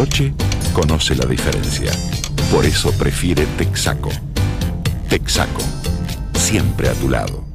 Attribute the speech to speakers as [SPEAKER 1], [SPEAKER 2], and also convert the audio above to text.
[SPEAKER 1] Bariloche conoce la diferencia. Por eso prefiere Texaco. Texaco, siempre a tu lado.